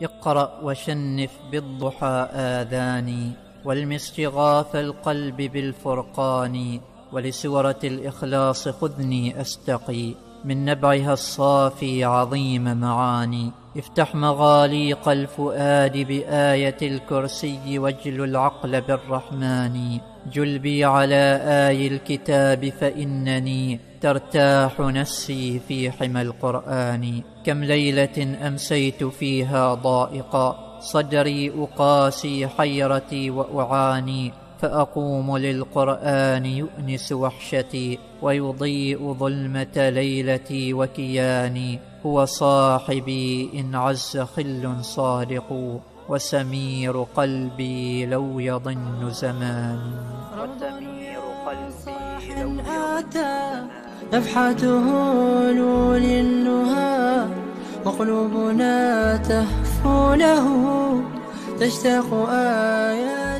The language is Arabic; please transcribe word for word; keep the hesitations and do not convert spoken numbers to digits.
اقرأ وشنف بالضحى آذاني، والمس شغاف القلب بالفرقان، ولسورة الإخلاص خذني أستقي من نبعها الصافي عظيم معاني. افتح مغاليق الفؤاد بآية الكرسي واجل العقل بالرحمن، جل بي على آي الكتاب فإنني ترتاح نفسي في حمى القرآن. كم ليلة أمسيت فيها ضائقا صدري أقاسي حيرتي وأعاني، فأقوم للقرآن يؤنس وحشتي ويضيء ظلمة ليلتي وكياني. هو صاحبي إن عز خل صادق، وسمير قلبي لو يضن زمان. وسمير قلبي لو يضن نفحته نور النهى، وقلوبنا تهفو له تشتاق آيات